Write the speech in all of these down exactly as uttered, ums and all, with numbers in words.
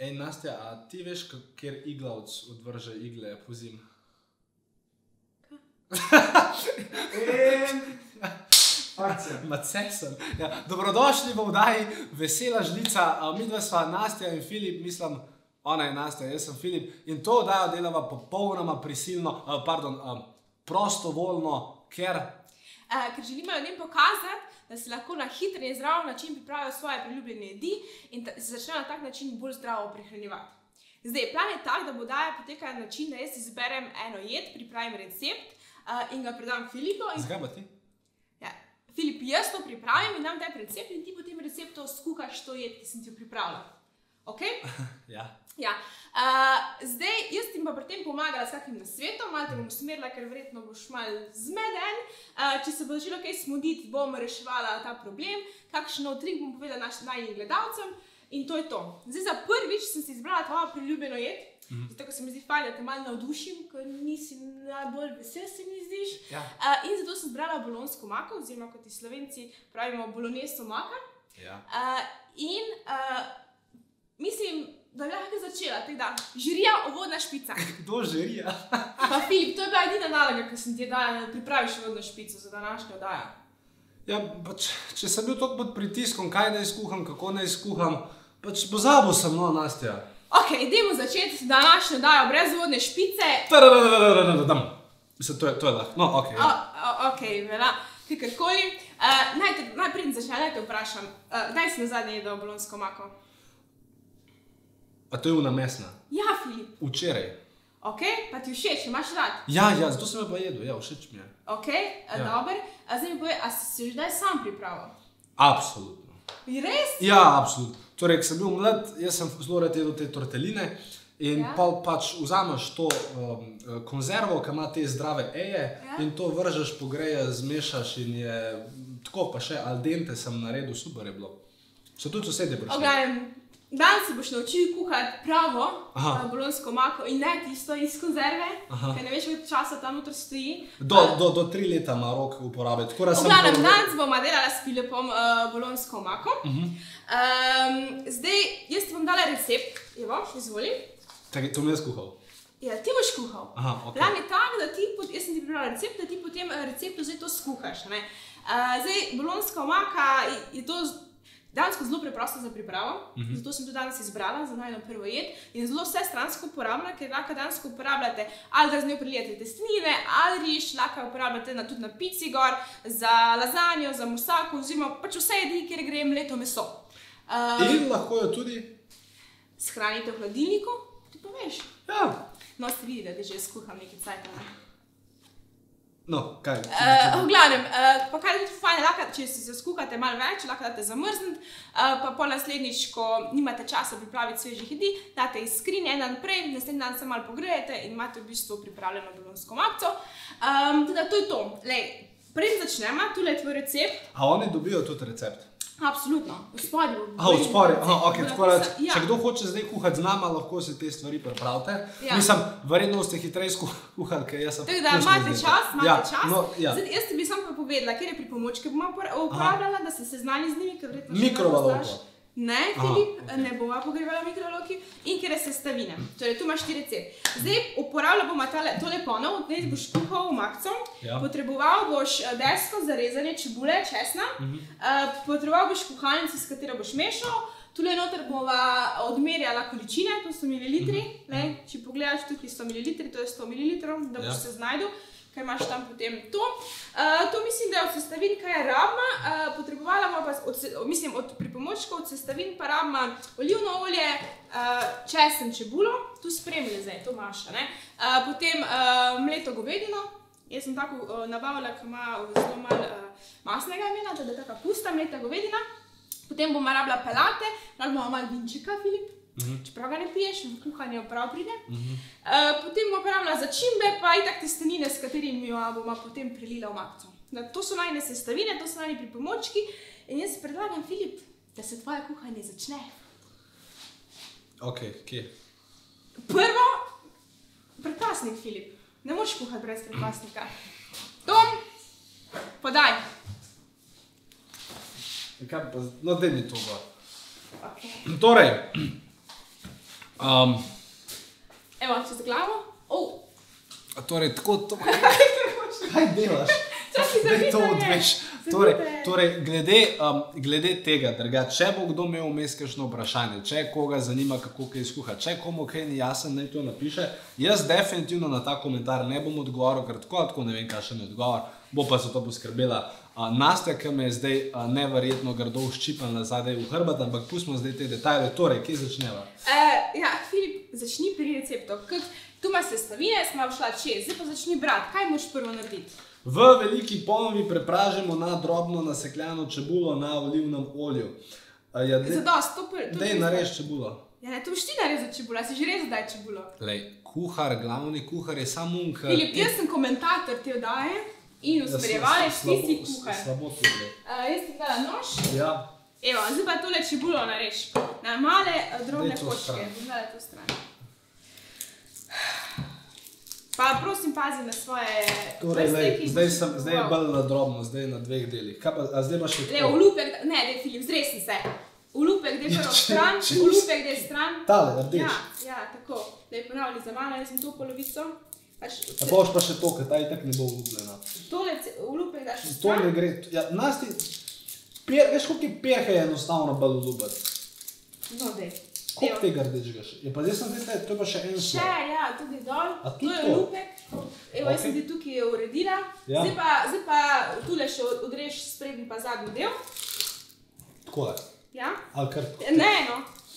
Ej, Nastja, a ti veš, kjer iglavc odvrže igle po zim? Akcija. Macesen. Ja, dobrodošli v oddaji Vesela žlica. Midva sva Nastja in Filip, mislim, ona je Nastja, jaz sem Filip. In to oddajo delava popolnoma prisilno, pardon, prostovoljno, ker... Ker želimo ljudem pokazati, da se lahko na hiter in zdrav način pripravijo svoje priljubljene jedi in se začnejo na tak način bolj zdravo prehranjevati. Zdaj, plan je tak, da bo oddaja potekala na način, da jaz izberem eno jed, pripravim recept uh, in ga predam Filipu. In... Zakaj pa ti? Ja, Filip, jaz to pripravim in dam te recept in ti po tem receptu skuhaš to jed, ki sem ti jo pripravila. Ok? Ja. Ja. Uh, zdaj, jaz ti pa pri tem pomagala s kakim nasvetom, malo te bom usmerila, ker verjetno boš malo zmeden. Uh, če se bo začelo kaj smuditi, bom reševala ta problem, kakšen nov trik bom povedala naš, najnim gledalcem in to je to. Zdaj, za prvič sem si izbrala tvojo priljubljeno jed, mm. zato, ker se mi zdi fajn, da te malo navdušim, ker nisi najbolj vesel, se mi zdiš. Ja. Uh, in zato sem izbrala bolonsko mako, oziroma kot ti Slovenci pravimo boloneso maka. Ja. Uh, in uh, mislim, da bi lahko začela, tako da, žirija ovodna špica. Kdo žirija? Pa Filip, to je bila edina naloga, ki sem ti dala, da pripraviš ovodno špico za današnjo oddajo. Ja, pač, če sem bil toliko pod pritiskom, kaj naj skuham, kako naj skuham, pač pozabil sem, no, Nastja. Ok, idemo začeti današnjo oddajo brez ovodne špice. Tadadadadadadadam. Mislim, to je, to je lahko. No, ok, ja. Ok, vela, kakorkoli. Uh, Najprej začela, naj te vprašam, uh, kdaj si nazadnje jedel bolonsko mako? A to je unamesna? Ja, Filip. Včeraj. Ok, pa ti všeč, imaš rad? Ja, ja, zato sem jo pa jedel, ja, všeč mi je. Ok, ja. Dober. A zdaj mi povej, a si se že daj sam pripravil? Absolutno. Res? Ja, absolutno. Torej, ko sem bil mlad, jaz sem zelo rad jedel te torteline in ja. pa pač vzameš to um, konzervo, ki ima te zdrave eje ja. in to vržeš, pogreješ, zmešaš in je tako pa še al dente sem naredil, super je bilo. So tudi sosedje prišli. Ogledam. Danes se boš naučil kuhati pravo uh, bolonsko mako in ne tisto iz konzerve, Aha. ker ne veš, koliko časa tam notri stoji. Do, uh, do, do tri leta ima rok uporabe. Ogledam, danes bomo delala s Filipom uh, bolonsko mako. Uh -huh. um, zdaj, jaz ti bom dala recept. Evo, izvoli. Tak, to mi je skuhal? Ja, ti boš kuhal. Aha, okay. Plan je tak, da ti, jaz sem ti pripravila recept, da ti potem receptu zdaj to skuhaš. Ne? Uh, zdaj, bolonska maka je to... Dansko zelo preprosto za pripravo, uh-huh. zato sem tudi danes izbrala za najno prvo jed in zelo vse stransko uporabna, ker lahko dansko uporabljate ali da z njo prilijete testenine, ali riž, lahko uporabljate na, tudi na pici gor, za lazanjo, za musako, oziroma pač vse jedi, kjer gre mleto meso. Um, in lahko jo tudi shranite v hladilniku, ti pa veš. Ja. No, ste videli, da že skuham nekaj cajta. No, kaj? Uh, v glavnem, uh, pa kar je tudi fajn, lahko, če si se skuhate malo več, lahko date zamrzniti, uh, pa pol naslednjič, ko nimate časa pripraviti svežih jedi, date iz skrinje en dan prej, naslednji dan se malo pogrejete in imate v bistvu pripravljeno bolonsko makco. Um, teda to je to. Lej, prej začnemo, tule je tvoj recept. A oni dobijo tudi recept? Absolutno, v spodju. Aha, v spodju, aha, ok, tako da, če kdo hoče zdaj kuhati z nama, lahko si te stvari pripravite. Ja. Mislim, verjetno ste hitreje skuhali, ker jaz sem... Tako da, imate čas, imate ja, čas. No, ja. Zdaj, jaz ti bi samo povedala, kjer je pripomočke bomo uporabljala, da se seznani z njimi, ker verjetno še mikrovalovko. Ne, Filip, Aha, okay. ne bova pogrevala mikrovalovki in kjer je sestavine. Torej, tu imaš ti recept. Zdaj, uporabljala bomo tale, tole ponov, zdaj boš kuhal makco, ja. Potreboval boš desko za rezanje čebule, česna, uh-huh. uh, potreboval boš kuhalnico, s katero boš mešal, tule noter bova odmerjala količine, to so mililitri, uh-huh. ne, če pogledaš tukaj sto mililitrov, to je sto mililitrov, da boš ja. se znajdel. Kaj imaš tam potem to. Uh, to mislim, da je od sestavin, kaj je rabna. Uh, potrebovala bomo pa, od, mislim, od pripomočkov, od sestavin pa rabna olivno olje, uh, česen, čebulo, tu spremlja zdaj, to maša, ne. Uh, potem uh, mleto govedino, jaz sem tako uh, nabavila, ki ima zelo malo uh, masnega imena, da je taka pusta mleta govedina. Potem bomo rabila pelate, rabila bomo malo vinčeka, Filip. Uh-huh. Čeprav ga ne piješ, v kuhanje prav pride. Uh-huh. uh, potem bomo pravila začimbe, pa itak testenine, s katerimi bomo potem prilila v makco. Da, to so najne sestavine, to so najne pripomočki in jaz predlagam, Filip, da se tvoje kuhanje začne. Ok, kje? Prvo, predpasnik, Filip. Ne moreš kuhati brez predpasnika. Tom, podaj. Kaj pa, no, daj mi to gor. Okay. Torej, Um, Evo, čez glavo. Oh. Torej, tako to... Kaj delaš? Čakaj, Daj to zavita odveš. je. Torej, Zavita je. torej glede, um, glede tega, drga, če bo kdo imel vmes kakšno vprašanje, če koga zanima, kako kaj skuha, če komu kaj ni jasen, naj to napiše, jaz definitivno na ta komentar ne bom odgovoril, ker tako, tako ne vem, kakšen je odgovor, bo pa za to poskrbela uh, Nastja, ki me je zdaj uh, neverjetno grdo vščipala zadaj v hrbet, ampak pustimo zdaj te detajle. Torej, kje začneva? Uh, ja, Filip, začni pri receptu. Kak, tu ima sestavine, smo šla čez, zdaj pa začni brati. Kaj moraš prvo narediti? V veliki ponovi prepražimo na drobno nasekljano čebulo na olivnem olju. Uh, ja, de... Zadost, to prvo. Dej narež čebulo. Ja, ne, to boš ti narezal čebulo, si že rezal daj čebulo. Lej, kuhar, glavni kuhar je sam unka. Filip, jaz sem komentator te oddaje in usmerjevalec, ti si kuhar. Slabo to gre. Uh, jaz ti dala nož. Ja. Evo, zdaj pa tole čebulo narež. Na male, drobne Daj to koščke. stran. Zdaj to stran. Pa prosim pazi na svoje Torej, vrste, lej, ki zdaj, boš sem, zdaj je kupoval. bolj na drobno, zdaj na dveh delih. Kaj pa, a zdaj imaš še Le, tako? olupek, ne, dej Filip, zresni se. Olupek gre prvo stran, če- olupek gre stran. Tale, rdeč. Ja, ja, tako. Daj ponavljali za mano, jaz sem to polovico. Pač, A boš pa še to, ker ta itak ne bo olupljena. tole ce- olupek daš v To stran. ne gre, ja, Nasti, per, veš, koliko je perhe je enostavno bolj olupati? No, dej. Koliko Evo. tega rdečega še? Je pa zdaj sem zdaj, to je pa še en Še, sloj. ja, tudi dol. A To tudi je to? olupek. Evo, jaz sem Okej. ti tukaj uredila. Ja. Zdaj pa, zdaj pa tule še odreš sprednji pa zadnji del. Takole. Ja. Ali kar Ne, no.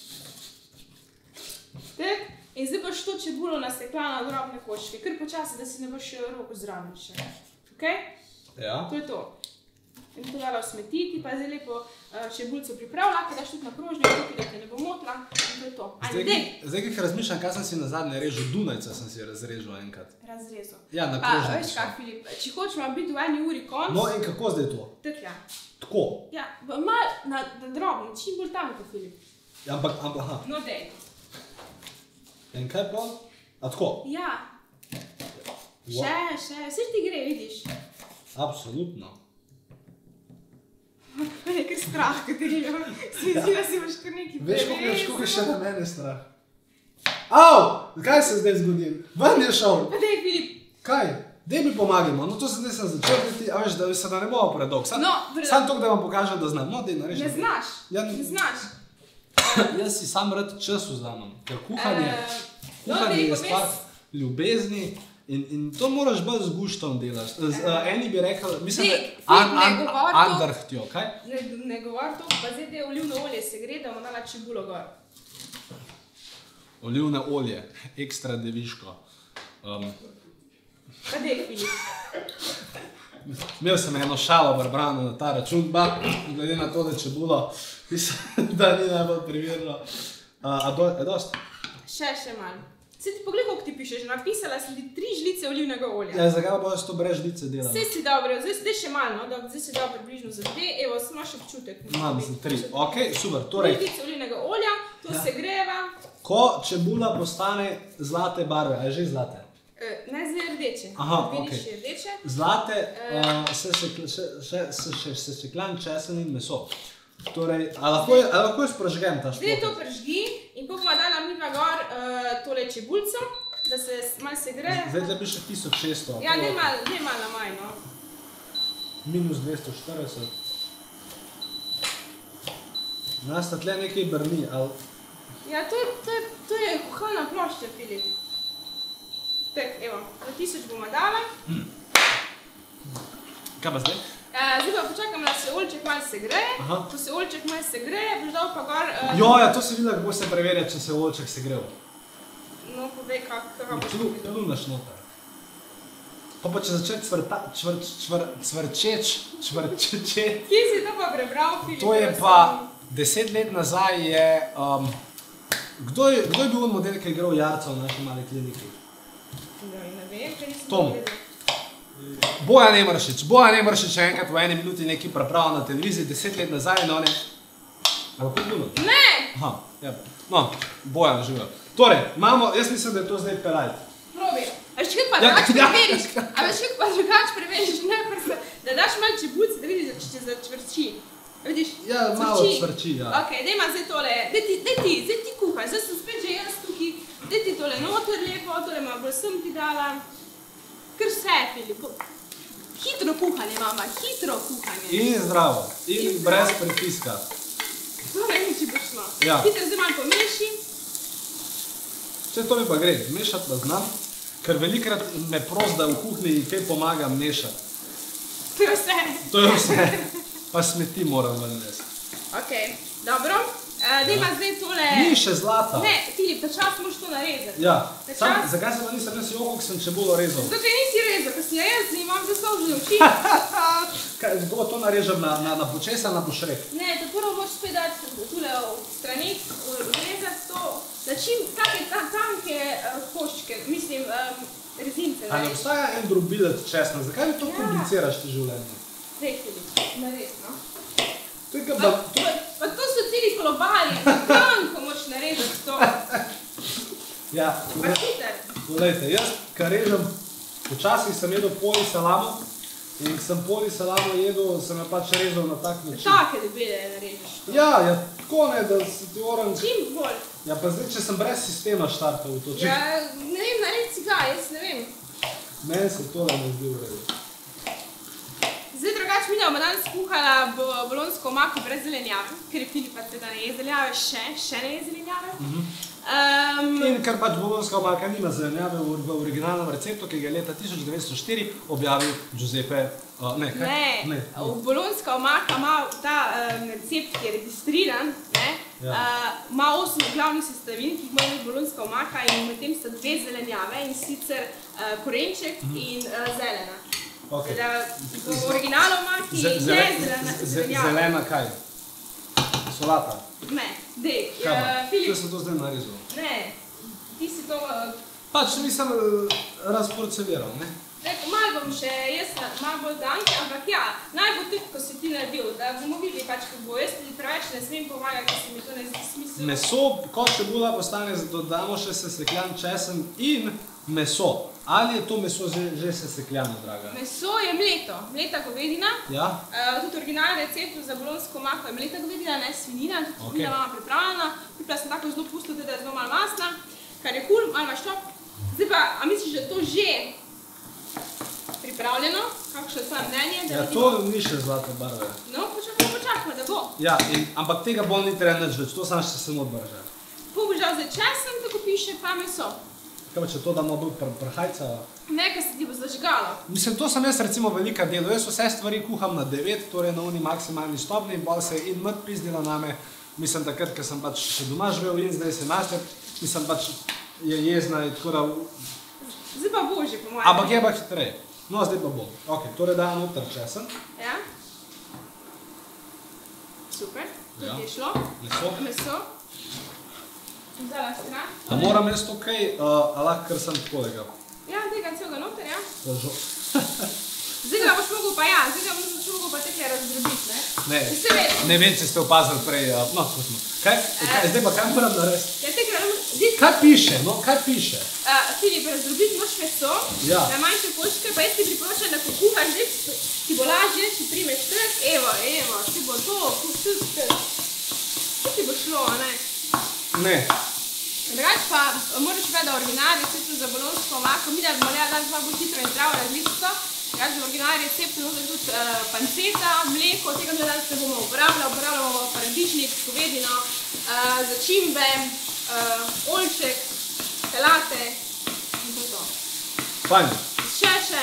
Tak. In zdaj boš to čebulo nasekljala na drobne koščke. Kar počasi, da si ne boš roko zraven še. Okay? Ja. To je to. In to dala v smeti, ti pa zdaj lepo uh, čebulco pripravila, ki daš tudi na krožnik, tukaj, da te ne bo motila. In to je to. Ajde, Zdaj, dej. ki- zdaj, ki razmišljam, kaj sem si nazadnje režil, Dunajca sem si razrežil enkrat. Razrezal. Ja, na Pa, krožniku veš sem. kak, Filip, če hočemo biti v eni uri konc, No in kako zdaj to? tak ja. Tako. Ja, v- mal na, na drobno, čim bolj tanko, Filip. Ja, ampak, ampak, aha. No, dej. In kaj pa? A tako? Ja. Še, še, vse ti gre, vidiš. Absolutno. Pa je kar strah, ko te je. Si zdi, da si boš kar neki Veš, koliko je, koliko je še na mene strah? Au! Kaj se zdaj zgodil? Ven je šel. Pa dej, Filip. Kaj? Dej mi pomagamo. No to se zdaj sem začel biti, a veš, da se da ne bomo predolg. Sam, No, predolg. sam to, da vam pokažem, da znam. No, dej, nareži. Ne znaš. Ja, Ne znaš. Jaz si sam rad čas vzamem, ker kuhanje, Eh, no, kuhanje dej, je povej stvar s- ljubezni in, in to moraš bolj z guštom delati. Z, uh, eni bi rekel, mislim, Dej, da Filip, an, ne an, govori to. andrhtjo, kaj? Ne, ne govor to, pa zdaj da je olivno olje se gre, da bomo dala čebulo gor. Olivne olje, ekstra deviško. Um, Pa dej, Filip. imel sem eno šalo Barbrano na ta račun, ba, glede na to, da čebulo, mislim, da ni najbolj primerno. Uh, a do, je dost? Še, še malo. Se ti pogled, koliko ti piše, že napisala sem ti tri žlice olivnega olja. Ja, zakaj pa boš to brez žlice delal? Vse si dobro, zdaj, zdaj še malo, no, da, zdaj si dal približno za dve, evo, samo še občutek. Imam za tri, ok, super, Tri torej, žlice olivnega olja, to Ja. se greva, ko čebula postane zlate barve, a je že zlate? eh, ne zdaj rdeče. Aha, Vidiš, okej. je rdeče. Zlate, uh, se sekl- še, še, se, še, se sekljan česen in meso. Torej, a lahko, je- a lahko jaz prožgem ta Zdaj to šport? prežgi in ko bomo dala midva gor uh, tole čebulco, da se s- malo se gre. Zdaj tle bi še tisoč šeststo. Ja, ne malo, ne malo na maj, no. Minus dvesto štirideset. Nas tle nekaj brni, ali... Ja, to je, to je, to je kuhalna plošča, Filip. Tak, evo, za tisoč bomo dala. Kaj pa zdaj? Uh, zdaj pa počakam, da se oljček malo se greje. Aha. Ko se oljček malo se greje, boš dal pa gor... Uh, Jo, ja, to si videla, kako se preverja, če se oljček segrel. No, povej, kak, kako boš to Tu, videl. tu naš noter. Pa pa če začne cvrta, čvr, čvr, cvrčeč, čvrčeče. Kje si to pa prebral, Filip? To je prosim? pa deset let nazaj je... Um, kdo, je kdo je bil on model, ki je igral Jarca v naši mali kliniki? No, ne vem, kaj nisem Tom. povedal. Bojan Emeršič. Bojan Emeršič je enkrat v eni minuti nekaj prepravil na televiziji, deset let nazaj in on je... Ali kako je bilo? Ne! Aha, ja. No, Bojan živel. Torej, imamo, jaz mislim, da je to zdaj perajt. Probi. A veš, kako pa Ja, drugače ja. preveriš? A veš, kako pa drugače preveriš? Ne, prsa, da daš malo čebulice, da vidiš, če se začvrči. Vidiš? Ja, malo cvrči, ja. Ok, daj ima zdaj tole. Daj ti, daj ti, zdaj ti kuhaj. Zdaj sem spet že jaz tukaj. sem ti dala. Kar vse, Filip. Hitro kuhanje, mama, hitro kuhanje. In zdravo, in brez pritiska. To ne vem, če bo šlo. Ja. Hitro zdaj malo pomeši. Vse to mi pa gre, mešati pa znam, ker velikrat me pros, da v kuhinji kaj pomagam mešati. To je vse. To je vse. Pa smeti moram ven nesti. Ok, dobro. Uh, Dejma zdaj tole... Ni še zlata. Ne, Filip, ta čas moraš to narezati. Ja, Ta sam, čas- zakaj se pa nisem jaz jokok, sem čebulo rezal? Zato, ker nisi rezal, ker si jo jaz imam zaslužene oči. Kaj, kako to narežem na, na, na počes ali na pošrek? Ne, to prvo moraš spet dati tule v stranih, rezati to, da čim take ta, tanke uh, koščke, mislim, um, rezince. A ne obstaja en drobilec česna, zakaj mi to Ja. kompliciraš ti življenje? Dej, Filip, naredi, no. To je kot Pa, da... pa, pa to so celi kolobari, tanko moraš narediti to. Ja, Pa hiter. Poglejte, jaz, kar režem, včasih sem jedel poli salamo in ko sem poli salamo jedel, sem jo pač rezal na tak način. Take debele narediš. Ja, ja, tako ne, da se ti oranž... Čim bolj. Ja, pa zdaj, če sem brez sistema štartal v to, če... Ja, ne vem, naredi si ga, jaz ne vem. Meni se tole ne zdi v redu. Zdaj drugače mi bomo danes kuhala bo- bolonsko omako brez zelenjave, ker je Filipa seveda ne je zelenjave, še, še ne je zelenjave. Um, In ker pač bolonska omaka nima zelenjave v, v originalnem receptu, ki ga je leta tisoč devetsto štiri objavil Giuseppe... Uh, ne, kaj? ne, ne. v bolonska omaka ima ta um, recept, ki je registriran, ne, Ja. uh, ima osem glavnih sestavin, ki jih mora imeti bolonska omaka in med tem sta dve zelenjave, in sicer uh, korenček in uh, zelena. Okay. Da, v originalu omaki Ze- ne zele- zelena ze- zelenjava. Zelena kaj? Solata. Ne, dej, Kaj uh, pa? Če Filip, sem to zdaj narezal. ne, ti si to... Uh, Pač nisem uh, razporceviral, ne? Rekel, malo bom še, jaz na- malo bolj danke, ampak ja, naj bo tudi, ko si ti naredil, da bomo videli pač, kako bo. Jaz ti preveč ne smem pomagati, ker se mi to ne zdi smisel. Meso, ko čebula postane, dodamo še sesekljan česen in meso. Ali je to meso že, že sesekljano, draga? Meso je mleto, mleta govedina. Ja? Uh, tudi originalni recept za bolonsko omako je mleta govedina, ne svinina, tudi Ok. svinina mama pripravljena. Pripla sem tako zelo pusto, da je zelo malo masna, kar je kul, malo imaš to. Zdaj pa, a misliš, da je to že pripravljeno? Kakšno je tvoje mnenje? Da Ja, vidimo? to ni še zlate barve. No, počakajmo, počakajmo, da bo. Ja, in, ampak tega bolj ni treba nič več, to sam še samo odbrže. Pobožal zdaj česen, tako piše, pa meso. Kaj pa, če to damo bolj pr prhajca? Ne, ker se ti bo zažgalo. Mislim, to sem jaz recimo velika delo. Jaz vse stvari kuham na devet, torej na uni maksimalni stopni, bolj se je in mrt pizdila name. Mislim, takrat, ker sem pač še doma živel in zdaj se Nastja, mislim pač je jezna, in tako da... Zdaj pa bo že, po mojem. Ampak je pa hitreje. No, zdaj pa bo. Ok, torej dajem noter česen. Ja. Super, tudi Ja. je šlo. Meso. Meso. Zdala stran. A moram jaz to kaj, uh, a lahko kar sem takolega? Ja, tega celega noter, ja. Požo... Zdaj ga boš mogel pa ja, zdaj ga boš mogel pa tekle razdrobiti, ne? Ne, Vse vedno. ne vem, če ste opazili prej, uh, no, pustimo. Kaj, kaj, zdaj pa kaj moram narediti? Ja, tekle razdrobiti. Kaj piše, no, kaj piše? Uh, Filip, razdrobiti moraš meso, Ja. na manjše koščke, pa jaz ti priporočam, da ko kuhaš, že ti bo lažje, če primeš trg, evo, evo, ti bo to, kuš, to ti bo šlo, a ne? Ne. Drugač pa moraš vedeti, da originalni recept za bolonsko omako, mi da bomo le danes malo bolj hitro in zdravo različico. Drugač v originalni receptu noter tudi uh, panceta, mleko, tega mi danes ne bomo uporabljali, uporabljamo paradižnik, govedino, uh, začimbe, uh, oljček, salate in to je to. Fajn. Še še.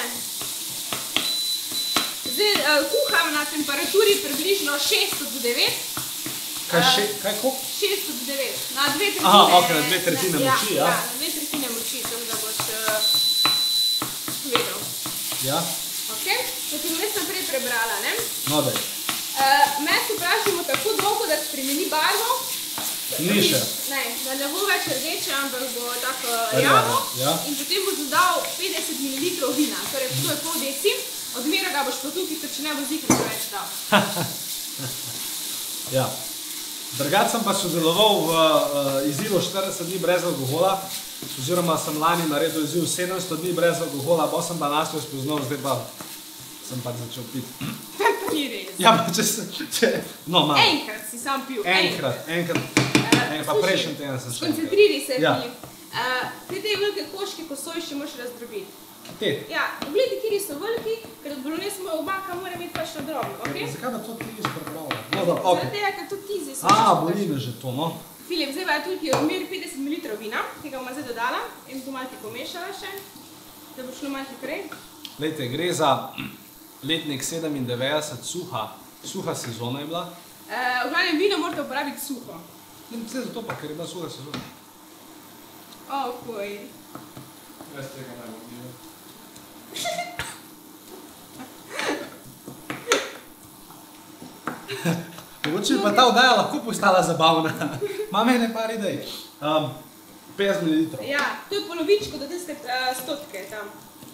Zdaj uh, kuham na temperaturi približno šeststo do devet. Kaj še, kaj koliko? šeststo do devet. Na dve tretjine. Aha, ok, na dve tretjine ja, moči, ja. Ja, na dve tretjine moči, tako da boš uh, vedel. Ja? Ok? Da ti bom jaz naprej prebrala, ne? No, daj. Uh, meso pražimo tako dolgo, da spremeni barvo. Ni še. Ne, da ne bo več rdeče, ampak bo tako Rjavo, rjavo. ja. In potem boš dodal petdeset mililitrov vina, torej to je pol deci. Odmeraj ga boš pa tukaj, ker če ne bo zikr preveč dal. Ja. Drugač sem pa sodeloval v uh, izzivu štirideset dni brez alkohola, oziroma sem lani naredil izziv sedemsto dni brez alkohola, bo sem pa Nastjo spoznal, zdaj pa sem pač začel piti. To ni res. Ja, pa če se... Če, no, malo. Enkrat si sam pil. Enkrat, enkrat. Eh, enkrat pa slušaj, prejšnji teden sem še enkrat. Skoncentriraj se, Ja. Filip. Te te velike koške, ko sojiš, še moraš razdrobiti. Te? Ja, pogledajte, kjer so veliki, ker od bolognese moja omaka mora biti pač na drobno, okej? Zakaj da to ti izprebrala? No, dobro, okej. Zaradi tega, ker to ti zdaj so. A, boli me že to, no. Filip, zdaj pa je tukaj odmer petdeset mililitrov vina, ki ga bomo zdaj dodala in to malo ti pomešala še, da bo šlo malo hitreje. Glejte, gre za letnik sedemindevetdeset, suha, suha sezona je bila. V glavnem vino morate uporabiti suho. Ne, vse zato pa, ker je bila suha sezona. Okoj. Brez tega ne bom bil. Mogoče bi pa ta oddaja lahko postala zabavna. Ima mene par idej. Um, petdeset mililitrov. Ja, to je polovičko do tiste uh, stotke tam.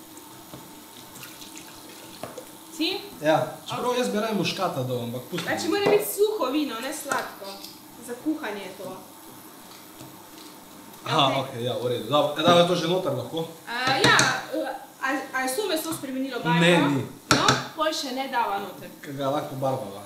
Si? Ja, čeprav jaz bi raje muškata dal, ampak pustim. Znači mora biti suho vino, ne sladko. Za kuhanje je to. Aha, okej, ja, v redu. Dobro, da je to že noter lahko? Uh, ja, uh, a je so meso spremenilo barvo? Ne, ni. No, pol še ne dava noter. Kaj ga lahko barvava.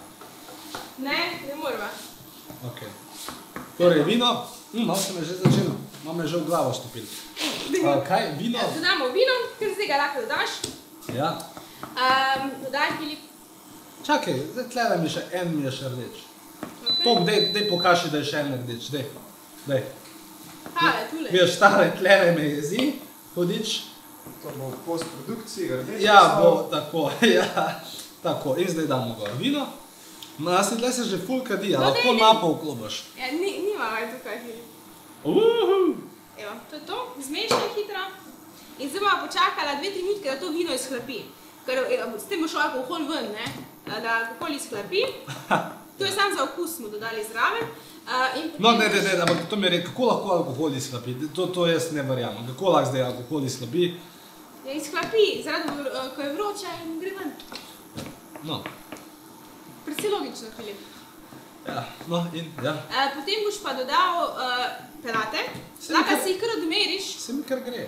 Ne, ne morava. Okej. Torej, vino, hm, malo se me že začelo. Malo me že v glavo stopil. Uh, kaj, vino? Dodamo vino, ker zdaj ga lahko dodaš. Ja. Um, dodaj, Filip. Čakaj, zdaj tlele mi še en mi je še rdeč. Okay. Tom, dej, dej pokaži, da je še en rdeč, dej. Dej. Hale, tule. Veš, stare tlele me jezi, hodič. To bo v postprodukciji, rdeč. Ja, bo tako, ja. Tako, in zdaj damo gor vino. No, jaz tle se že ful kadi, a lahko napol klobaš. Ja, ni, nima kaj tukaj, Filip. Uhu. Evo, to je to, zmešaj hitro. In zdaj bomo počakala dve, tri minutke, da to vino izhlapi. Ker s tem bo šel alkohol ven, ne? Da alkohol izhlapi. To je samo za okus smo dodali zraven. Uh, no, ne, ne, ne, ampak to mi je rekel, kako lahko alkohol izhlapi? To, to jaz ne verjamem. Kako lahko zdaj alkohol izhlapi? Ja, izhlapi, zaradi, uh, ko je vroča in gre ven. No. Predvsej logično, Filip. Ja, no in, ja. Uh, potem boš pa dodal uh, pelate. Lahko si jih kar odmeriš. Se mi kar gre.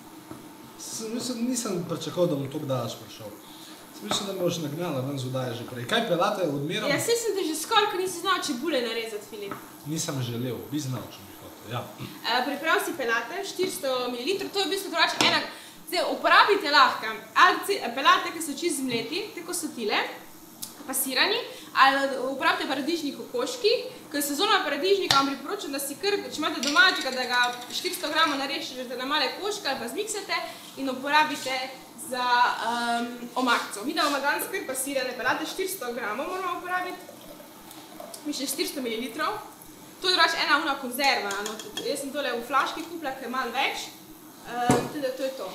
Sem, mislim, nisem pričakoval, da bom toliko daleč prišel. Sem mislil, da me boš nagnala ven z oddaje že prej. Kaj pelate odmeram? Ja, saj sem te že skoraj, ko nisi znal čebule narezati, Filip. Nisem želel, bi znal, če bi hotel, ja. Uh, priprav si pelate, štiristo mililitrov, to je v bistvu drugače enak. Zdaj, uporabite lahko ali pelate, ki so čist zmleti, tako so tile, pasirani, ali uporabite paradižnik v koški, ker sezona paradižnika vam priporočam, da si kar, če imate domačega, da ga štiristo gramov narežete na male koške ali pa zmiksate in uporabite za um, omakco. Mi da bomo danes kar pasirane pelate, štiristo gramov moramo uporabiti, mi še štiristo mililitrov. To je drugače ena una konzerva, no, jaz sem tole v flaški kupila, ker je malo več, um, teda to je to.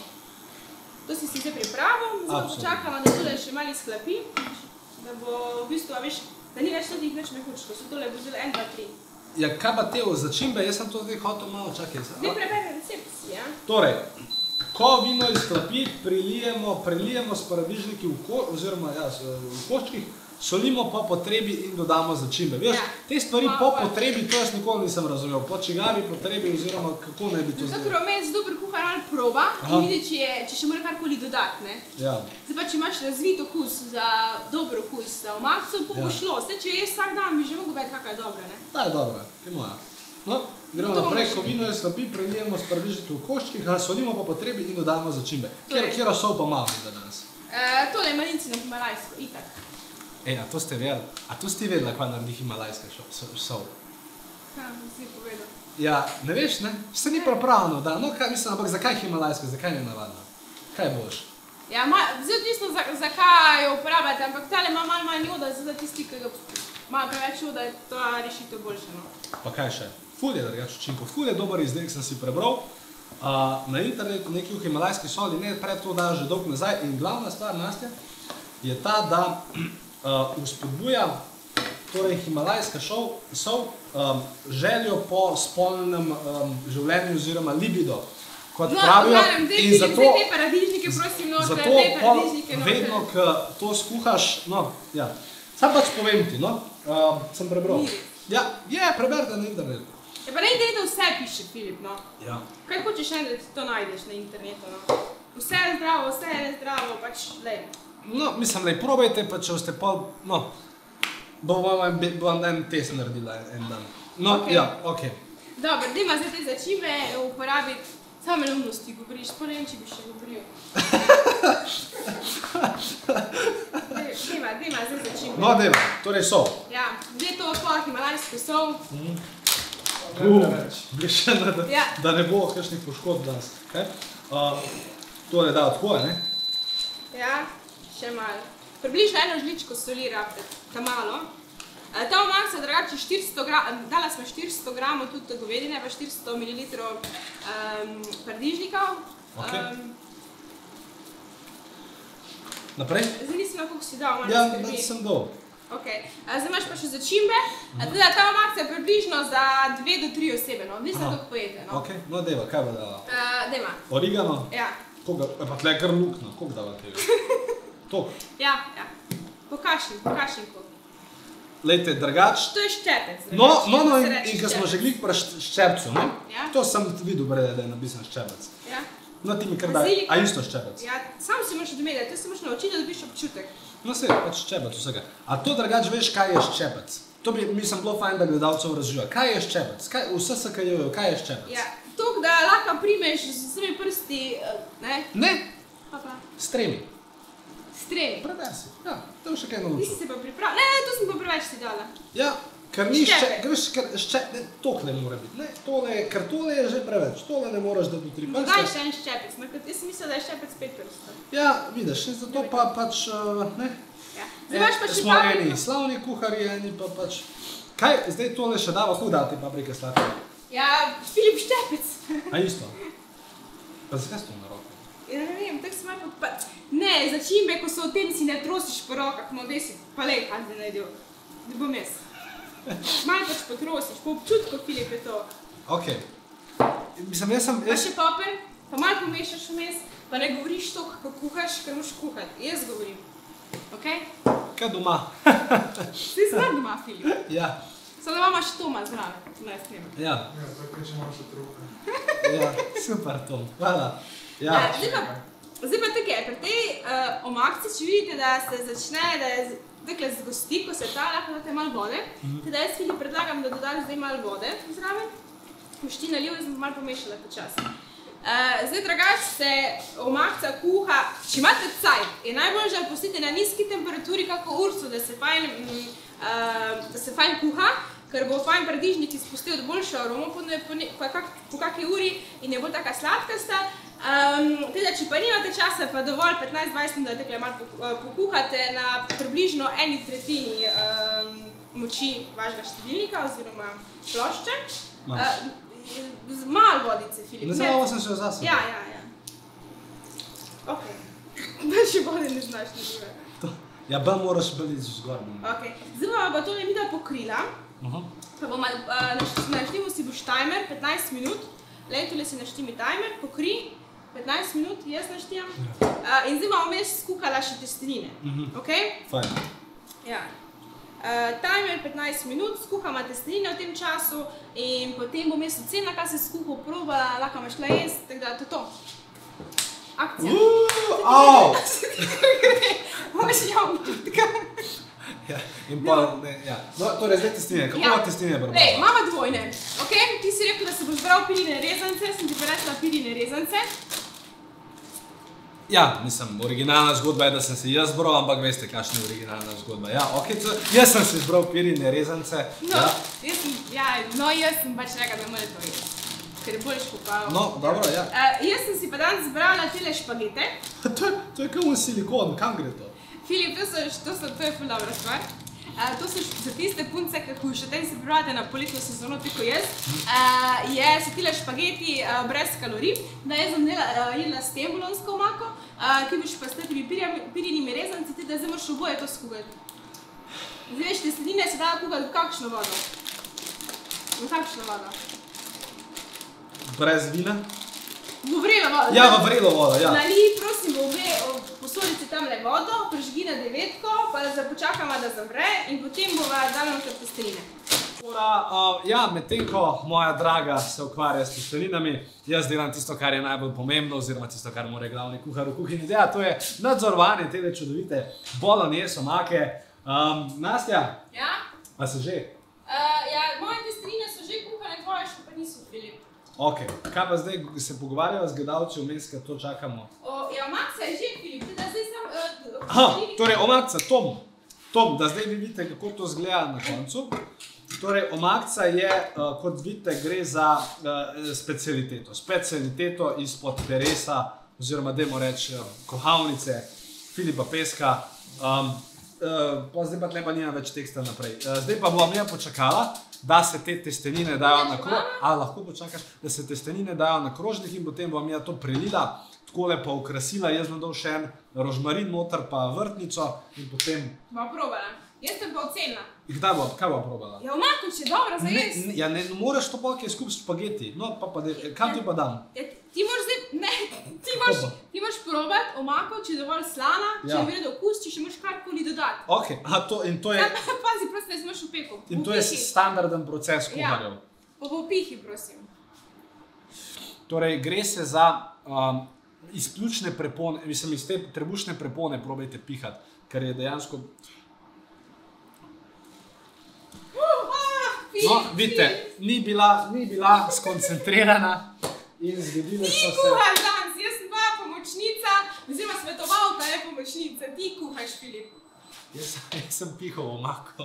To si si zdaj pripravil, zdaj počakamo, da tole še malo izhlapi. Da bo v bistvu, a veš, da ni več todih več mehurčkov, so tole bo zdaj en, dva, tri. Ja, kaj pa te začimbe, jaz sem to zdaj hotel malo, čakaj. Zdaj prebere recept si, ja? Torej, ko vino izhlapi, prilijemo, prelijemo s paradižniki v ko, oziroma ja, v koščkih, solimo po potrebi in dodamo začimbe. Veš, Ja. te stvari po potrebi, to jaz nikoli nisem razumel. Po čigavi potrebi, oziroma kako naj bi to Zato, zdaj. ker vmes dober kuhar ali proba Aha. in vidi, če, je, če še mora karkoli dodati, ne? Ja. Zdaj pa, če imaš razvit okus za dober okus za omakco, pa bo Ja. šlo. Zdaj, če jaz vsak dan bi že mogel vedeti, kakaj je dobra, ne? Ta je dobra, je moja. No, gremo No, to bomo naprej, še- ko vino izhlapi, prelijemo s paradižniki v koščkih, ga solimo po potrebi in dodamo začimbe. Kjer, Torej. kjero sol pa malo da danes? E, tole je malinci na himalajsko, itak. Ej, a to ste vedeli? A to ste vedeli, kaj naredi himalajska šo- so- sol? Ha, si povedal. Ja, ne veš, ne? Vse ni pripravljeno, da, no, kaj, mislim, ampak zakaj himalajska, zakaj ne navadno? Kaj boš? Ja, ma, zdaj odvisno, za, zakaj jo uporabljate, ampak tale ima malo manj joda, zdaj tisti, ki ga ima preveč joda, je ta rešitev boljša, no. Pa kaj še? Ful je drugače učinkov, ful je dober izdelek, sem si prebral. Uh, na internetu neki v himalajski soli, ne pred to dajo že dolgo nazaj in glavna stvar, Nastja, je ta, da uh, vzpodbuja torej himalajska šol, sol um, željo po spolnem um, življenju oziroma libido, kot No, pravijo. glavnem, dej, In Filip, zato, zdaj te paradižnike, prosim, noter, zato dej pol paradižnike noter. vedno, ko to skuhaš, no, ja. Sam pač povem ti, no, uh, sem prebral. Miri. Ja, je, preberite na internetu. Ja, pa na internetu vse piše, Filip, no. Ja. Kaj hočeš narediti, to najdeš na internetu, no. Vse je zdravo, vse je nezdravo, pač, lej. No, mislim, da probajte, pa če ste pol, no, bom vam, bom vam en test naredila en dan. No, Okej. ja, okej. Dobro, dajmo zdaj te začimbe uporabiti. Samo neumnosti govoriš, sploh ne vem, če bi še govoril. Dajmo, dajmo zdaj začimbe. No, dajmo, torej sol. Ja, zdaj to pa himalajski sol. Blišeno, da ne bo kakšnih poškodb danes. Torej da odhoje, ne? Ja, še malo. Približno eno žličko soli rabite, ta malo. Ta omaka se drugače štiristo gramov, dala smo štiristo gramov tudi govedine, pa štiristo mililitrov paradižnikov. Naprej? Zdaj nisem na koliko si dal, malo ja, skrbi. Ja, sem dol. Ok, zdaj imaš pa še začimbe. Teda ta omaka je približno za dve do tri osebe, no, odvisno kako pojete, no. Ok, no deva, kaj bo dala? Dejma. Origano? Ja. Koga, pa tle kar lukna, koliko dala tega? Tok? Ja, ja. Pokašnik, pokašnik koliko. Lejte, drugač. To je ščepec. No, no, no, in ko smo že glik pri ščepcu, ne? Ja. To sem videl brede, da je napisan ščepec. Ja. No, ti mi kar daj, a isto ščepec? Ja, sam si moraš odmedati, to se moraš naučiti, da dobiš občutek. No, se, pač ščepec vsega. A to drugač veš, kaj je ščepec? To bi, mislim, bilo fajn, da gledalcev razživa. Kaj je ščepec? V S S K J-ju, kaj je ščepec? Ja, tok, da lahko primeš z vsemi prsti, ne? Ne, Pa pa. stremi. Stremi. Predesi, ja, to je še kaj naučil. Nisi se pa pripravil, ne, ne, to sem pa preveč si dala. Ja, ker ni ščepec, ne, tok ne mora biti, ne, tole, ker tole je že preveč, tole ne moraš da do tri prste. Dodaj še en ščepec, jaz sem mislila, da je ščepec pet prstov. Ja, vidiš, zato pa pač, ne. Ja, zdaj imaš pa še smo eni slavni kuharji, eni pa pač, kaj, zdaj tole še dava, kako dati paprike sladke? Ja, Filip ščepec. A isto? Pa zakaj s to na roko? Ja, ne vem, tako se malo pa... Ne, začimbe, ko so v tem, si ne trosiš po rokah, no, dej si, pa lej, kaj zdaj najdel. Da bom jaz. Malo pač potrosiš, po občutku, Filip, je to. Ok. Mislim, jaz sem... Pa še paper, pa malo pomešaš vmes, pa ne govoriš to, kako kuhaš, ker moš kuhati. Jaz govorim. Ok? Kaj doma? Si zna doma, Filip. Ja. Samo da imaš Toma zraven, ne snema. Ja. Ja, tako če imaš otroka. Ja, super, Tom. Hvala. Ja. Zdaj pa tako je, pri tej omakci, če vidite, da se začne, da je takle zgosti, ko se ta, lahko date malo vode. Teda jaz Filip predlagam, da dodaš zdaj malo vode zraven. Boš ti nalil in sem malo pomešala počas. Zdaj, drugač, se omakca kuha, če imate cajt, je najboljše, da pustite na nizki temperaturi kako urco, da se fajn kuha, ker bo fajn paradižnik izpustil boljšo aromo po kakšni uri in je bolj taka sladkasta. Teda, če pa nimate časa, pa dovolj petnajst do dvajset minut, da tekle malo pokuhate na približno eni tretjini moči vašega štedilnika oziroma plošče. Z malo vodice, Filip. Ne samo sem še zase. Ja, ja, ja. Ok. Da še vode ne znaš ne žive. Ja, bolj moraš bolj zgor. Ok. Zdaj bomo pa tole midva pokrila. Pa bomo, naštimo si boš timer, petnajst minut. Lej, tole si naštimi timer, pokri. petnajst minut, jaz naštijam. In zdaj bomo vmes skuhala še testenine. Ok? Fajn. Ja. Timer petnajst minut, skuhamo testenine v tem času in potem bom jaz ocenila, kaj se skuhal, probala, lahko me šla jesti, tako da to to. Akcija. Au! Moš ja občutka. Ja, in pa, ne, ja. Torej, zdaj testenine, kako ima testenine brala? Lej, imamo dvojne, ok? Ti si rekel, da se boš bral pirine rezance, sem ti pa rekla pirine rezance. Ja, mislim, originalna zgodba je, da sem si jaz zbral, ampak veste, kakšna je originalna zgodba. Ja, ok, jaz sem si zbral pirine rezance. No, jaz sem, ja, no, jaz sem pač rekla, da mora to jesti. Ker je bolj škopal. No, dobro, ja. Jaz sem si pa danes zbrala tele špagete. To je kao silikon, kam gre to? Filip, to je ful dobra stvar. To so za tiste punce, ki kušate in se pripravljate na poletno sezono, tako jaz, so tile špageti brez kalorij, da jaz sem jedla s tem bolonsko omako, ki boš pa s temi pirinimi rezanci, da zdaj moraš oboje to skuhati. Zdaj veš, testenine se dajo kuhati v kakšno vodo? V kakšno vodo? Brez vina? V vrelo vodo. Ja, v vrelo vodo, ja. Nalij, prosim, v obe posodici tamle vodo, prižgi na devetko, pa počakamo, da zavre in potem bova dala noter testenine. Ja, medtem ko moja draga se ukvarja s testeninami, jaz delam tisto, kar je najbolj pomembno, oziroma tisto, kar mora glavni kuhar v kuhinji delati, to je nadzorovanje tele čudovite bolognese omake. Nastja? Ja? A se že? Ja, moje testenine so že kuhane, tvoje še pa niso. Ok, kaj pa zdaj se pogovarjava z gledalci vmes, ker to čakamo? O, ja, omakca je že, Filip, da zdaj sem... Uh, Aha, torej omakca, Tom. Tom, da zdaj vi vidite, kako to zgleda na koncu. Torej, omakca je, uh, kot vidite, gre za uh, specialiteto. Specialiteto izpod Teresa, oziroma dajmo reči uh, kohavnice Filipa Peska. Um, uh, pa zdaj pa tle pa nima več teksta naprej. Uh, zdaj pa bom ja počakala, da se te testenine dajo na krožnik. A, lahko počakaš, da se testenine dajo na krožnik in potem bom ja to prelila, takole pa okrasila, jaz bom dal še en rožmarin noter pa vrtnico in potem... Bom probala. Jaz sem pa ocenila. Kdaj bo, kaj bo probala? Ja, omako, če dobro za jaz. Ne, ja, ne moreš to pa, ki je skup spageti. No, pa pa, de, kam ti pa dam? Ja, ti moraš zdaj, ne, ti moraš, ti moraš probati omako, če je dovolj slana, če Ja. je vredo okus, če še moraš karkoli dodati. Ok, a to, in to je, Ja, pazi, prosim, da si imaš v peku. in to je standarden proces kuharjev. Pa po pihi, prosim. Torej, gre se za um, izključne prepone, mislim, iz te trebušne prepone probajte pihati, ker je dejansko... No, vidite, ni bila, ni bila skoncentrirana in zgodile so Ti se... kuhaš danes, jaz sem tvoja pomočnica, oziroma svetovalka je pomočnica, ti kuhaš, Filip. Jaz, jaz sem pihal omako.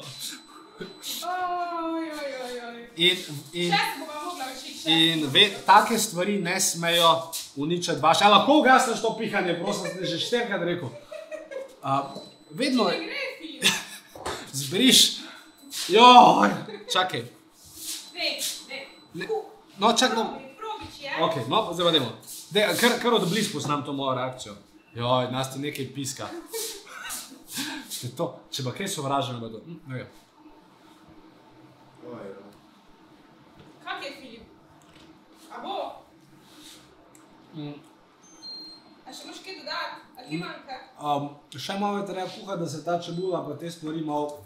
Oj, oj, oj, oj. In, in, Še se bova mogla učiti, še. in ve, take stvari ne smejo uničiti vaše... A lahko ugasneš to pihanje, prosim, ste že štirikrat rekel. Uh, vedno Ne gre, Filip. zberiš... Joj, čakaj. Dej, dej. Ne. Ku- No, čakaj, no. Probi, probič je. Ok, no, zdaj pa dajmo. Dej, kar, kar od blizu poznam to mojo reakcijo. Joj, nas ti nekaj piska. Če, to, če pa kaj sovražim, bodo... Hm, ne vem. Oj, ja. Kak je, Filip? A bo? Mm, A še moraš kaj dodati? A ti manjka? um, še malo je treba kuhati, da se ta čebula pa te stvari malo...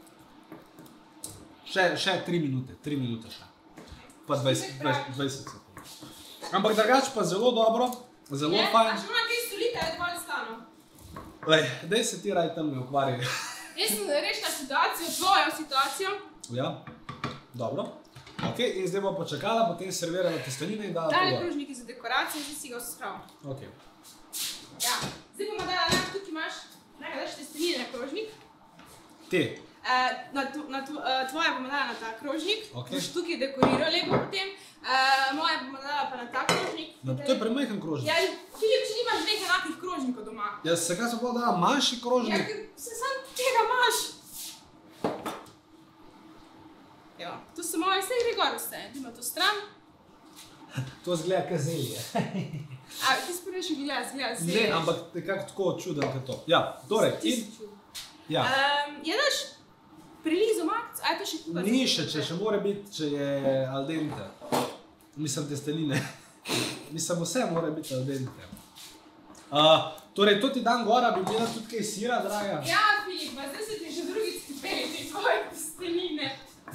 Še, še tri minute, tri minute še. Pa dvajset, dvajset, dvajset sekund. Ampak drugače pa zelo dobro, zelo Je? fajn. A še mora kaj solita, je dovolj slano. Lej, daj se ti raj tam ne ukvarjaj. Jaz sem rešila situacijo, tvojo situacijo. Ja, dobro. Ok, in zdaj bo počakala, potem servirala testenine in dala Dali to gor. krožniki za dekoracijo, zdaj si ga ospravil. Ok. Ja. Zdaj bomo dala, ne, tukaj imaš, ne, daš testenine na krožnik. Te. Uh, na tv, na tv, uh, tvoje bomo dala na ta krožnik, Ok. boš tukaj dekoriral lepo potem. Uh, moje bomo dala pa na ta krožnik. No, to je premajhen krožnik. Ja, Filip, če nimaš dveh enakih krožnikov doma. Ja, se kaj sem pa dala manjši Ja, krožnik? ker se sam tega imaš. Evo, tu so moje, vse gre gor vse. Dajmo to stran. To zgleda kot zelje. A, ti si prvi še gleda, zgleda se. Ne, ampak nekako tako čuden kot to. Ja, torej, in... Ja. Um, je daš prilizo makc, a je to še kuhati? Ni še, če še mora biti, če je al dente. Mislim, testenine. Mislim, vse mora biti al dente. Uh, torej, to ti dan gora, bi imela tudi kaj sira, draga? Ja, Filip, pa zdaj se ti že drugič skipeli te tvoje testenine.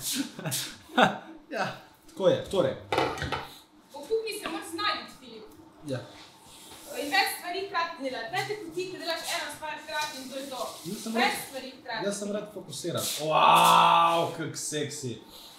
Ja, tako je. Torej, Po kuhni se moraš znajti, Filip. ja. In več stvari hkrati delati. Ne te kuti, da delaš eno stvar hkrati in to je to. Nisem Več rad, stvari hkrati. jaz sem rad fokusiran. Wow, kak seksi.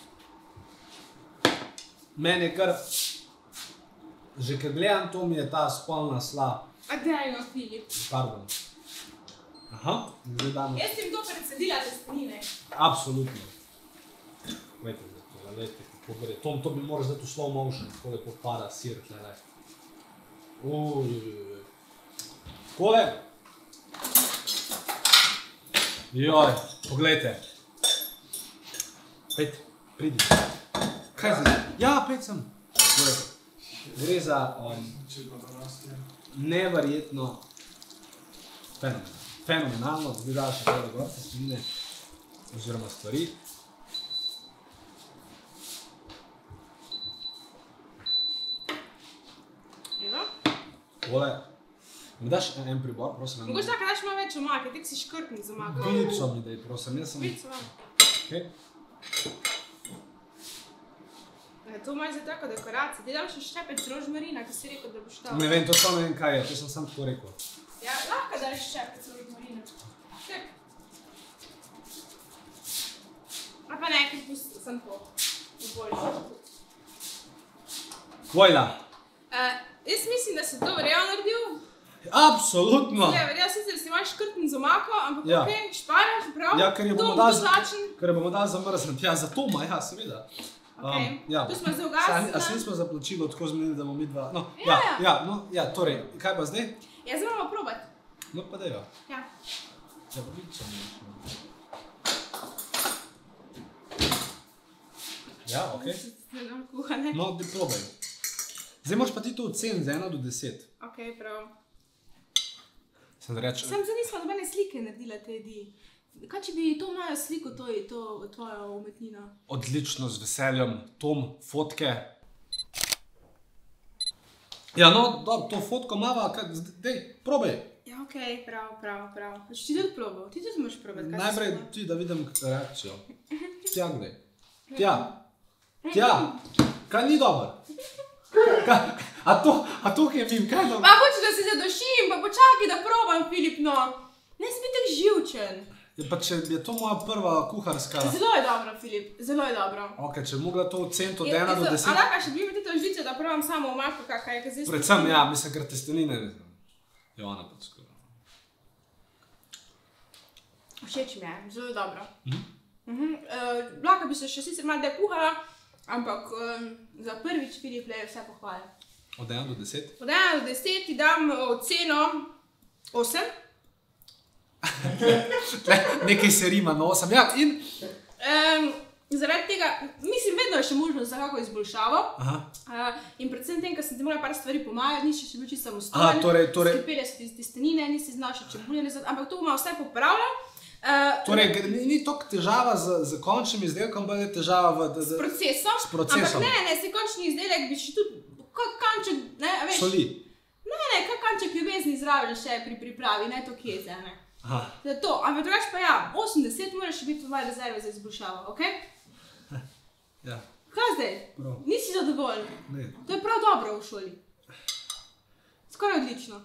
Meni je kar... Že kad gledam to, mi je ta spolna sla. A daj no, Filip. Pardon. Aha, zdaj damo. Jaz sem to predsedila testenine. Absolutno. Vejte, zdaj to, gledajte, kako gre. Tom, to bi moraš zdaj v slow motion, tako lepo pada sir, gledaj. Uj, takole. Joj, poglejte. Pejte, pridi. Kaj zdaj? Ja, pejt sem. Glejte. Gre za um, Če pa do nas je. neverjetno fenomenalno. Fenomenalno, zdaj da še tole gor testenine oziroma stvari. Evo. Tole. Mi daš en pribor, prosim? eno- Mogoče tako daš malo več omake, tek si škrtni z omako. Vilico mi daj, prosim, jaz sem... Vilico vam. Okay. E, to imaš za tako dekoracijo. Ti dam še ščepec rožmarina, ki si rekel, da boš dal. Ne vem, to samo ne vem kaj je, to sem sam tako rekel. Ja, lahko daš ščepec rožmarina. Ščep. A pa ne, ker pusti, sem to. Bolje. Vojna. Uh, jaz mislim, da si to verjel naredil. Absolutno. Ja, verjel si, da si imaš škrtn z omako, ampak Ja. okej, šparaš, prav? Ja, ker je bomo Tom, dali to za- zlačen. Ker bomo dali zamrzniti. Ja, za Toma, ja, seveda. Okej. Um, ja. Tu smo zdaj Saj, ugasnili. a se nismo za plačilo tako zmenili, da bomo mi dva... No, Ja, ja, ja. ja, no, ja, torej, kaj pa zdaj? Ja, zdaj moramo probati. No, pa dejva. Ja. Ja, pa vidiš, če ne. Ja, okej. Ne dam kuhane. No, da probaj. Zdaj moraš pa ti to oceniti z ena do deset. Okej, prav. Sem da reč, Sam zdaj nismo nobene slike naredila te jedi. Kaj če bi to mojo sliko, to je to tvoja umetnina? odlično, z veseljem, Tom, fotke. Ja, no, dobro, to fotko mava, kaj, zdaj, dej, probaj. Ja, okej, prav, prav, prav. Če ti tudi probal, ti tudi moraš probati. kaj si Najprej probal. ti, da vidim reakcijo. Tja, gdaj. Tja. Tja. Kaj ni dobro? Kaj, a to, a to, ki je mim, kaj je dobro? Pa hočeš, da se zadošim, pa počakaj, da probam, Filip, no. Ne si biti tak živčen. Ja, pa če je to moja prva kuharska... Zelo je dobro, Filip, zelo je dobro. Ok, če bi mogla to oceniti od Je- ena do je- deset... A lahko še bi imel to žlico, da probam samo omako, kakaj je, ker zdaj... Predvsem, ja, mislim, ker testenine... Je ona pa tako. Všeč mi je, zelo dobro. Mhm. Mhm. Uh, lahko bi se še sicer malo daj kuhala, ampak um, za prvič, Filip, le vse pohvale. Od ena do deset? Od ena do deset ti dam oceno osem. Le, nekaj se rima na osem. Ja, in... Um, zaradi tega, mislim, vedno je še možnost za kako izboljšavo. Aha. Uh, in predvsem tem, ker sem ti morala par stvari pomagati, nisi še bil čisto Aha, samostojen. torej, torej... Skipele so ti testenine, nisi znal še čebulje, ampak to bomo vse popravljali. Uh, Torej, gre- ni, ni toliko težava z, z končnim izdelkom, bolj je težava v... d- S d- procesom. S procesom. Ampak ne, ne, se končni izdelek bi še tudi kak kanček, ne, a veš. Soli. Ne, ne, kak kanček ljubezni zraven še pri pripravi, ne to kjeze, ne. Aha. Zato, ampak drugače pa ja, osemdeset moraš še biti tvoje rezerve za izboljšavo, okej? Ja, Kaj zdaj? prav. Nisi zadovoljen? Ne. To je prav dobro v šoli. Skoraj odlično.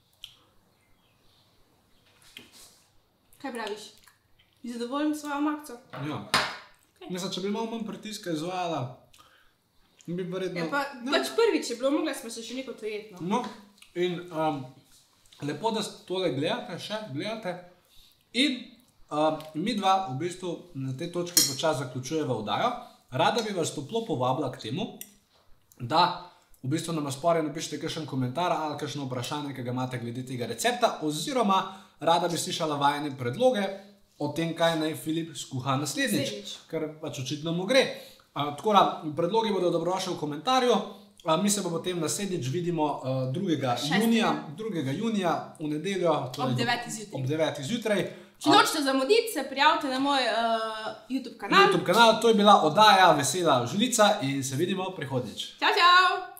Kaj praviš? Si zadovoljen s svojo omakco? Ja. Mislim, če bi malo manj pritiska izvajala, bi verjetno... Ja, pa, pač prvič je bilo, mogla smo se še neko to jetno. No, in um, lepo, da tole gledate, še gledate. In um, mi dva v bistvu na tej točki počas zaključujeva oddajo. Rada bi vas toplo povabila k temu, da v bistvu nam spodaj napišete kakšen komentar ali kakšno vprašanje, ki ga imate glede tega recepta, oziroma rada bi slišala vajine predloge o tem, kaj naj Filip skuha naslednjič, Naslednjič. ker pač očitno mu gre. Uh, tako da, predlogi bodo dobrodošli v komentarju. Uh, mi se pa potem naslednjič vidimo uh, drugega junija, drugega junija v nedeljo. torej Ob devetih zjutraj. Ob devetih zjutraj. Če nočete zamuditi, se prijavite na moj uh, YouTube kanal. YouTube kanal, to je bila oddaja Vesela žlica in se vidimo prihodnjič. Čau, čau!